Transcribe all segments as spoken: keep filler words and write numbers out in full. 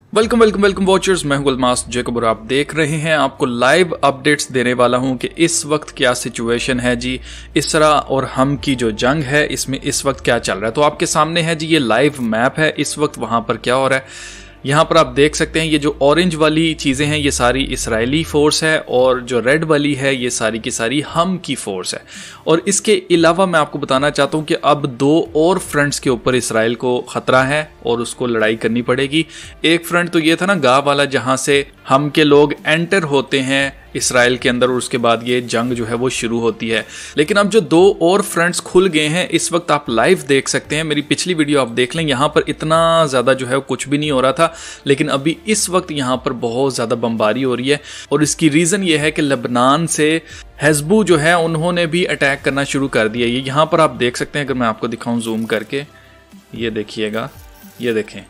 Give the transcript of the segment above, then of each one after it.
Welcome welcome welcome watchers, मैं हूं Gulmas Jacob और आप देख रहे हैं। आपको लाइव अपडेट्स देने वाला हूं कि इस वक्त क्या सिचुएशन है जी। इसरा और हम की जो जंग है इसमें इस वक्त क्या चल रहा है, तो आपके सामने है जी ये लाइव मैप है। इस वक्त वहां पर क्या हो रहा है यहाँ पर आप देख सकते हैं। ये जो ऑरेंज वाली चीज़ें हैं ये सारी इजरायली फोर्स है और जो रेड वाली है ये सारी की सारी हम की फोर्स है। और इसके अलावा मैं आपको बताना चाहता हूँ कि अब दो और फ्रंट्स के ऊपर इसराइल को ख़तरा है और उसको लड़ाई करनी पड़ेगी। एक फ्रंट तो ये था ना गाँव वाला, जहाँ से हम के लोग एंटर होते हैं इसराइल के अंदर और उसके बाद ये जंग जो है वो शुरू होती है। लेकिन अब जो दो और फ्रंट्स खुल गए हैं इस वक्त आप लाइव देख सकते हैं। मेरी पिछली वीडियो आप देख लें, यहाँ पर इतना ज़्यादा जो है कुछ भी नहीं हो रहा था, लेकिन अभी इस वक्त यहाँ पर बहुत ज़्यादा बमबारी हो रही है। और इसकी रीज़न ये है कि लेबनान से हिजबुल्लाह जो है उन्होंने भी अटैक करना शुरू कर दिया। ये यहाँ पर आप देख सकते हैं, अगर मैं आपको दिखाऊँ जूम करके, ये देखिएगा, ये देखें,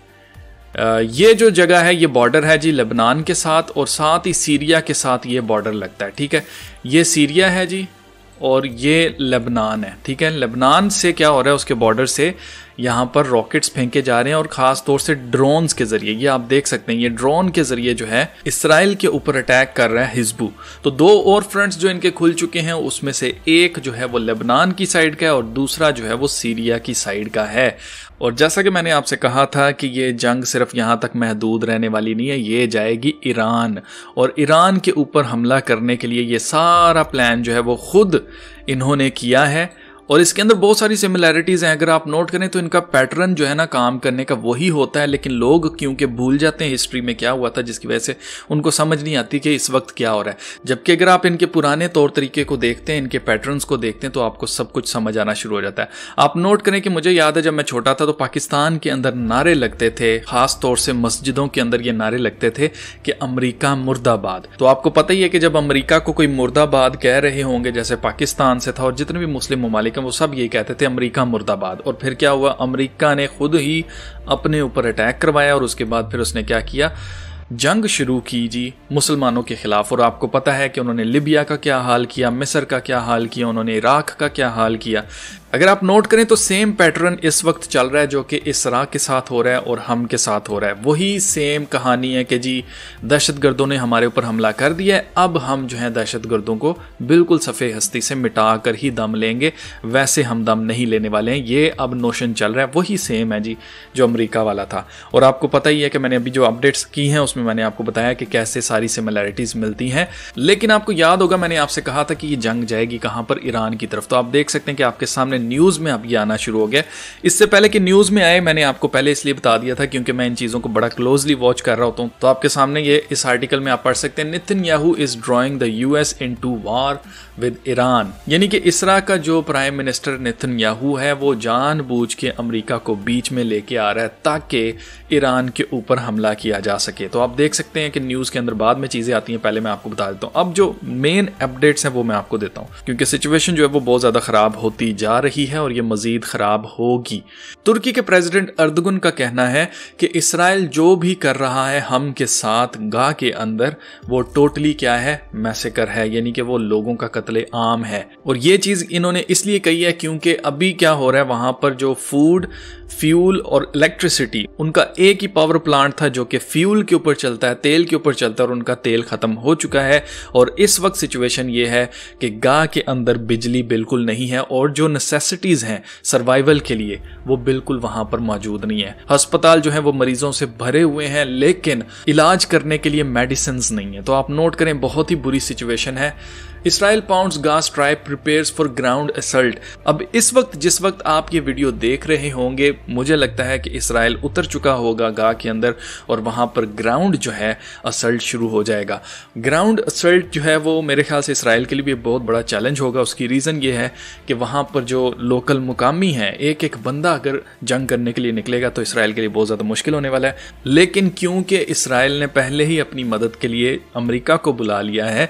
ये जो जगह है ये बॉर्डर है जी लेबनान के साथ और साथ ही सीरिया के साथ ये बॉर्डर लगता है। ठीक है, ये सीरिया है जी और ये लेबनान है। ठीक है, लेबनान से क्या हो रहा है, उसके बॉर्डर से यहाँ पर रॉकेट्स फेंके जा रहे हैं और ख़ास तौर से ड्रोन्स के ज़रिए। ये आप देख सकते हैं, ये ड्रोन के ज़रिए जो है इसराइल के ऊपर अटैक कर रहा है हिजबुल्लाह। तो दो और फ्रंट्स जो इनके खुल चुके हैं उसमें से एक जो है वो लेबनान की साइड का है और दूसरा जो है वो सीरिया की साइड का है। और जैसा कि मैंने आपसे कहा था कि ये जंग सिर्फ यहाँ तक महदूद रहने वाली नहीं है, ये जाएगी ईरान। और ईरान के ऊपर हमला करने के लिए ये सारा प्लान जो है वो खुद इन्होंने किया है। और इसके अंदर बहुत सारी सिमिलैरिटीज़ हैं। अगर आप नोट करें तो इनका पैटर्न जो है ना काम करने का वही होता है, लेकिन लोग क्योंकि भूल जाते हैं हिस्ट्री में क्या हुआ था, जिसकी वजह से उनको समझ नहीं आती कि इस वक्त क्या हो रहा है। जबकि अगर आप इनके पुराने तौर तरीके को देखते हैं, इनके पैटर्न्स को देखते हैं, तो आपको सब कुछ समझ आना शुरू हो जाता है। आप नोट करें कि मुझे याद है जब मैं छोटा था तो पाकिस्तान के अंदर नारे लगते थे, खास तौर से मस्जिदों के अंदर ये नारे लगते थे कि अमरीका मुर्दाबाद। तो आपको पता ही है कि जब अमरीका को कोई मुर्दाबाद कह रहे होंगे, जैसे पाकिस्तान से था और जितने भी मुस्लिम ममालिक वो सब ये कहते थे अमेरिका मुर्दाबाद। और फिर क्या हुआ, अमेरिका ने खुद ही अपने ऊपर अटैक करवाया और उसके बाद फिर उसने क्या किया, जंग शुरू की जी मुसलमानों के खिलाफ। और आपको पता है कि उन्होंने लिबिया का क्या हाल किया, मिस्र का क्या हाल किया, उन्होंने इराक का क्या हाल किया। अगर आप नोट करें तो सेम पैटर्न इस वक्त चल रहा है जो कि इसरा के साथ हो रहा है और हम के साथ हो रहा है। वही सेम कहानी है कि जी दहशतगर्दों ने हमारे ऊपर हमला कर दिया है, अब हम जो है दहशतगर्दों को बिल्कुल सफ़े हस्ती से मिटा कर ही दम लेंगे, वैसे हम दम नहीं लेने वाले हैं। ये अब नोशन चल रहा है, वही सेम है जी जो अमेरिका वाला था। और आपको पता ही है कि मैंने अभी जो अपडेट्स की हैं उसमें मैंने आपको बताया कि कैसे सारी सिमिलैरिटीज़ मिलती हैं। लेकिन आपको याद होगा मैंने आपसे कहा था कि ये जंग जाएगी कहाँ पर, ईरान की तरफ। तो आप देख सकते हैं कि आपके सामने न्यूज़ में अब ये आना शुरू हो गया। इससे पहले कि न्यूज़ में आए मैंने आपको पहले इसलिए बता दिया था क्योंकि मैं इन चीज़ों को बड़ा क्लोजली वॉच कर रहा होता हूँ। तो आपके सामने ये इस आर्टिकल में आप पढ़ सकते हैं, Netanyahu is drawing the US into war with Iran. यानी कि इसरा का जो प्राइम मिनिस्टर नेतन्याहू है वो जानबूझ के अमेरिका को बीच में लेके आ रहा है ताकि ईरान के ऊपर हमला किया जा सके। तो आप देख सकते हैं कि न्यूज़ के अंदर बाद में चीज़ें आती हैं, पहले मैं आपको बता देता हूँ। अब जो मेन अपडेट्स हैं वो मैं आपको देता हूँ क्योंकि सिचुएशन जो है वो बहुत ज़्यादा ख़राब होती जा रही है और ये मज़ीद ख़राब होगी। तुर्की के प्रेसिडेंट अर्दगन का कहना है कि इसराइल जो भी कर रहा है हम के साथ गाह के अंदर वो टोटली क्या है, मैसेकर है, यानी कि वो लोगों का कत्ले आम है। और ये चीज़ इन्होंने इसलिए कही है क्योंकि अभी क्या हो रहा है वहाँ पर जो फूड, फ्यूल और इलेक्ट्रिसिटी, उनका एक ही पावर प्लांट था जो कि फ्यूल के ऊपर चलता है, तेल के ऊपर चलता है, और उनका तेल ख़त्म हो चुका है। और इस वक्त सिचुएशन ये है कि गाह के अंदर बिजली बिल्कुल नहीं है और जो नेसेसिटीज़ हैं सर्वाइवल के लिए वो बिल्कुल वहाँ पर मौजूद नहीं है। अस्पताल जो है वो मरीजों से भरे हुए हैं लेकिन इलाज करने के लिए मेडिसिन्स नहीं है। तो आप नोट करें, बहुत ही बुरी सिचुएशन है। Israel pounds Gaza strip prepares for ground assault. अब इस वक्त जिस वक्त आप ये वीडियो देख रहे होंगे मुझे लगता है कि इसराइल उतर चुका होगा गाज़ा के अंदर और वहाँ पर ग्राउंड जो है असल्ट शुरू हो जाएगा। ग्राउंड असल्ट जो है वो मेरे ख्याल से इसराइल के लिए भी बहुत बड़ा चैलेंज होगा। उसकी रीज़न ये है कि वहाँ पर जो लोकल मुकामी हैं, एक एक बंदा अगर जंग करने के लिए निकलेगा तो इसराइल के लिए बहुत ज़्यादा मुश्किल होने वाला है। लेकिन क्योंकि इसराइल ने पहले ही अपनी मदद के लिए अमेरिका को बुला लिया है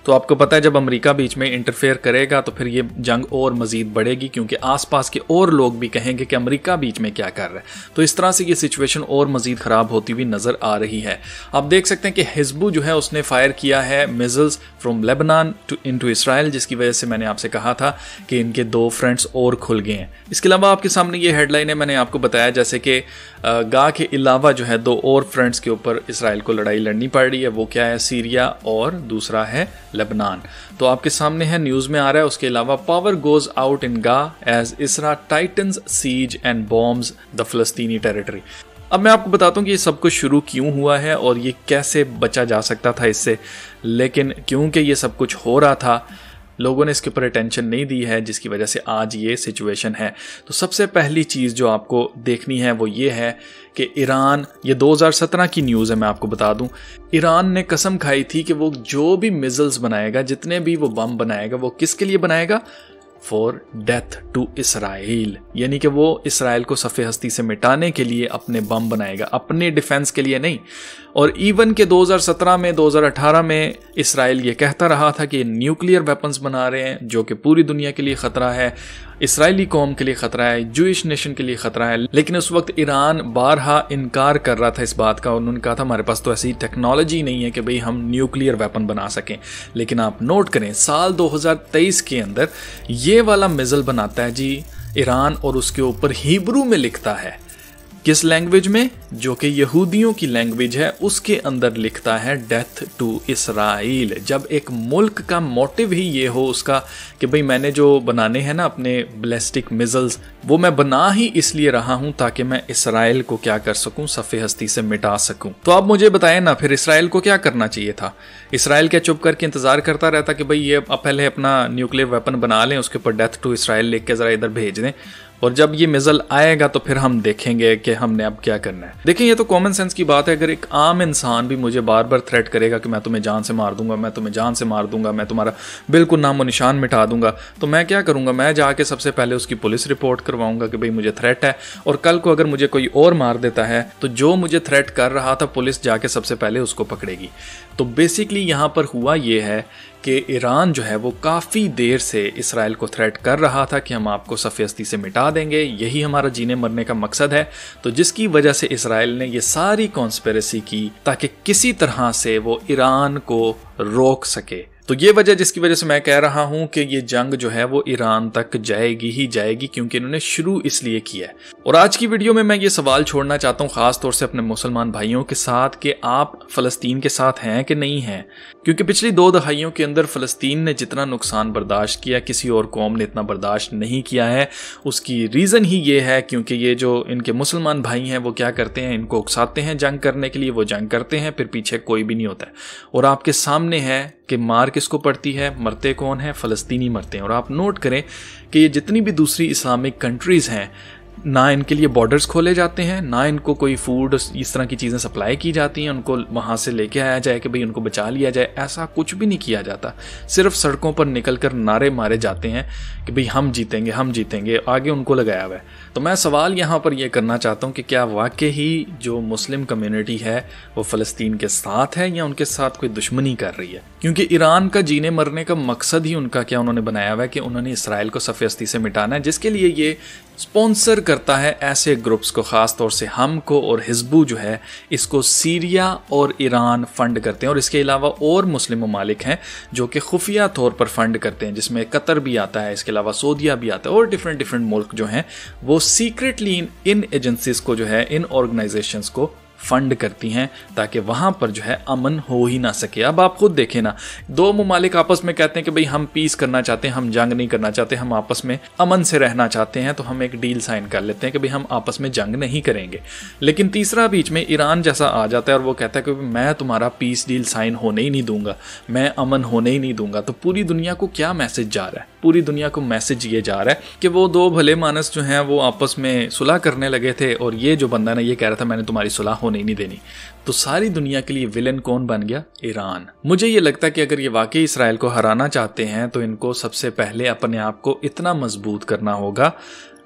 तो आपको पता है जब अमेरिका बीच में इंटरफेयर करेगा तो फिर ये जंग और मजीद बढ़ेगी, क्योंकि आसपास के और लोग भी कहेंगे कि अमेरिका बीच में क्या कर रहा है। तो इस तरह से ये सिचुएशन और मजीद ख़राब होती हुई नज़र आ रही है। आप देख सकते हैं कि हिजबू जो है उसने फायर किया है missiles from Lebanon to into Israel, जिसकी वजह से मैंने आपसे कहा था कि इनके दो फ्रंट्स और खुल गए हैं। इसके अलावा आपके सामने ये हेडलाइन है, मैंने आपको बताया जैसे कि गा के अलावा जो है दो और फ्रंट्स के ऊपर इसराइल को लड़ाई लड़नी पड़ रही है। वो क्या है? सीरिया और दूसरा है लेबनान। तो आपके सामने है, न्यूज़ में आ रहा है। उसके अलावा power goes out in Gaza Israel tightens siege and bombs the Palestinian territory. अब मैं आपको बताता हूँ कि ये सब कुछ शुरू क्यों हुआ है और ये कैसे बचा जा सकता था इससे, लेकिन क्योंकि ये सब कुछ हो रहा था लोगों ने इसके ऊपर अटेंशन नहीं दी है, जिसकी वजह से आज ये सिचुएशन है। तो सबसे पहली चीज़ जो आपको देखनी है वो ये है कि ईरान, ये दो हज़ार सत्रह की न्यूज़ है, मैं आपको बता दूं, ईरान ने कसम खाई थी कि वो जो भी मिसाइल्स बनाएगा, जितने भी वो बम बनाएगा, वो किसके लिए बनाएगा? फॉर डेथ टू इसराइल, यानी कि वो इसराइल को सफ़े हस्ती से मिटाने के लिए अपने बम बनाएगा, अपने डिफेंस के लिए नहीं। और इवन के दो हज़ार सत्रह में, दो हज़ार अठारह में इसराइल ये कहता रहा था कि न्यूक्लियर वेपन्स बना रहे हैं जो कि पूरी दुनिया के लिए ख़तरा है, इसराइली कौम के लिए ख़तरा है, जूइश नेशन के लिए ख़तरा है। लेकिन उस वक्त ईरान बारहा इनकार कर रहा था इस बात का। उन्होंने कहा था हमारे पास तो ऐसी टेक्नोलॉजी नहीं है कि भाई हम न्यूक्लियर वेपन बना सकें। लेकिन आप नोट करें, साल दो हज़ार तेईस के अंदर ये वाला मिसाइल बनाता है जी ईरान, और उसके ऊपर हिब्रू में लिखता है, किस लैंग्वेज में? जो कि यहूदियों की लैंग्वेज है, उसके अंदर लिखता है डेथ टू इसराइल। जब एक मुल्क का मोटिव ही ये हो उसका कि भाई मैंने जो बनाने हैं ना अपने बैलिस्टिक मिसाइल्स, वो मैं बना ही इसलिए रहा हूं ताकि मैं इसराइल को क्या कर सकूं? सफ़े हस्ती से मिटा सकूं। तो आप मुझे बताएं ना, फिर इसराइल को क्या करना चाहिए था? इसराइल क्या चुप करके इंतजार करता रहता कि भाई ये अब पहले अपना न्यूक्लियर वेपन बना लें, उसके ऊपर डेथ टू इसराइल लिख के ज़रा इधर भेज दें, और जब ये मिसाइल आएगा तो फिर हम देखेंगे कि हमने अब क्या करना है। देखिए, ये तो कॉमन सेंस की बात है। अगर एक आम इंसान भी मुझे बार बार थ्रेट करेगा कि मैं तुम्हें जान से मार दूंगा, मैं तुम्हें जान से मार दूंगा, मैं तुम्हारा बिल्कुल नामो निशान मिटा दूंगा, तो मैं क्या करूंगा? मैं जाके सबसे पहले उसकी पुलिस रिपोर्ट करवाऊंगा कि भाई मुझे थ्रेट है। और कल को अगर मुझे कोई और मार देता है तो जो मुझे थ्रेट कर रहा था पुलिस जाके सबसे पहले उसको पकड़ेगी। तो बेसिकली यहाँ पर हुआ ये है कि ईरान जो है वो काफ़ी देर से इसराइल को थ्रेट कर रहा था कि हम आपको सफ़े हस्ती से मिटा देंगे, यही हमारा जीने मरने का मकसद है। तो जिसकी वजह से इसराइल ने ये सारी कॉन्स्पिरेसी की ताकि किसी तरह से वो ईरान को रोक सके। तो ये वजह जिसकी वजह से मैं कह रहा हूं कि ये जंग जो है वो ईरान तक जाएगी ही जाएगी, क्योंकि इन्होंने शुरू इसलिए किया है। और आज की वीडियो में मैं ये सवाल छोड़ना चाहता हूं खास तौर से अपने मुसलमान भाइयों के साथ कि आप फ़लस्तीन के साथ हैं कि नहीं हैं, क्योंकि पिछली दो दहाइयों के अंदर फ़लस्तीन ने जितना नुकसान बर्दाश्त किया किसी और कौम ने इतना बर्दाश्त नहीं किया है। उसकी रीज़न ही ये है क्योंकि ये जो इनके मुसलमान भाई हैं वो क्या करते हैं, इनको उकसाते हैं जंग करने के लिए, वो जंग करते हैं, फिर पीछे कोई भी नहीं होता है। और आपके सामने है कि मार किसको पड़ती है, मरते कौन है? फ़लस्तीनी मरते हैं। और आप नोट करें कि ये जितनी भी दूसरी इस्लामिक कंट्रीज़ हैं, ना इनके लिए बॉर्डर्स खोले जाते हैं, ना इनको कोई फूड इस तरह की चीज़ें सप्लाई की जाती हैं, उनको वहाँ से लेके आया जाए कि भाई उनको बचा लिया जाए, ऐसा कुछ भी नहीं किया जाता। सिर्फ सड़कों पर निकल कर नारे मारे जाते हैं कि भाई हम जीतेंगे, हम जीतेंगे, आगे उनको लगाया हुआ है। तो मैं सवाल यहाँ पर यह करना चाहता हूँ कि क्या वाकई ही जो मुस्लिम कम्युनिटी है वो फ़लस्तीन के साथ है या उनके साथ कोई दुश्मनी कर रही है? क्योंकि ईरान का जीने मरने का मकसद ही उनका क्या उन्होंने बनाया हुआ है कि उन्होंने इसराइल को सफ़े हस्ती से मिटाना है, जिसके लिए ये स्पॉन्सर करता है ऐसे ग्रुप्स को, ख़ास तौर से हम को, और हिजबू जो है इसको सीरिया और ईरान फंड करते हैं। और इसके अलावा और मुस्लिम ममालिक हैं जो कि खुफिया तौर पर फंड करते हैं, जिसमें कतर भी आता है, इसके अलावा सऊदीया भी आता है, और डिफरेंट डिफरेंट मुल्क जो हैं वो सीक्रेटली इन इन एजेंसीज को जो है, इन ऑर्गेनाइजेशंस को फंड करती हैं ताकि वहां पर जो है अमन हो ही ना सके। अब आप खुद देखें ना, दो ममालिक आपस में कहते हैं कि भाई हम पीस करना चाहते हैं, हम जंग नहीं करना चाहते, हम आपस में अमन से रहना चाहते हैं, तो हम एक डील साइन कर लेते हैं कि भाई हम आपस में जंग नहीं करेंगे। लेकिन तीसरा बीच में ईरान जैसा आ जाता है और वो कहता है कि मैं तुम्हारा पीस डील साइन होने ही नहीं दूंगा, मैं अमन होने ही नहीं दूंगा। तो पूरी दुनिया को क्या मैसेज जा रहा है? पूरी दुनिया को मैसेज ये जा रहा है कि वो दो भले मानस जो हैं वो आपस में सुलह करने लगे थे, और ये जो बंदा ना ये कह रहा था मैंने तुम्हारी सुलह होने ही नहीं देनी। तो सारी दुनिया के लिए विलेन कौन बन गया? ईरान। मुझे ये लगता है कि अगर ये वाकई इसराइल को हराना चाहते हैं तो इनको सबसे पहले अपने आप को इतना मजबूत करना होगा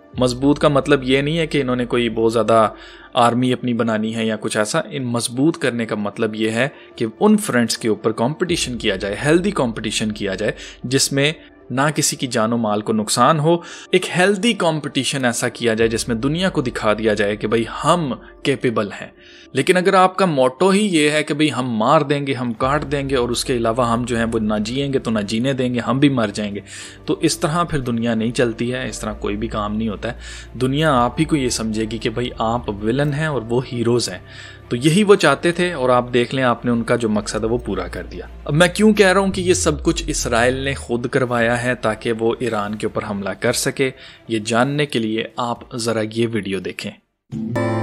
मजबूत का मतलब ये नहीं है कि इन्होंने कोई बहुत ज़्यादा आर्मी अपनी बनानी है या कुछ ऐसा। इन मजबूत करने का मतलब ये है कि उन फ्रंट्स के ऊपर कंपटीशन किया जाए, हेल्दी कंपटीशन किया जाए, जिसमें ना किसी की जानो माल को नुकसान हो। एक हेल्दी कंपटीशन ऐसा किया जाए जिसमें दुनिया को दिखा दिया जाए कि भाई हम कैपेबल हैं। लेकिन अगर आपका मोटो ही ये है कि भाई हम मार देंगे, हम काट देंगे और उसके अलावा हम जो है वो ना जिएंगे तो ना जीने देंगे, हम भी मर जाएंगे, तो इस तरह फिर दुनिया नहीं चलती है, इस तरह कोई भी काम नहीं होता है। दुनिया आप ही को ये समझेगी कि भाई आप विलन हैं और वो हीरोज़ हैं। तो यही वो चाहते थे और आप देख लें आपने उनका जो मकसद है वो पूरा कर दिया। अब मैं क्यों कह रहा हूँ कि ये सब कुछ इसराइल ने खुद करवाया है ताकि वो ईरान के ऊपर हमला कर सके, ये जानने के लिए आप ज़रा ये वीडियो देखें।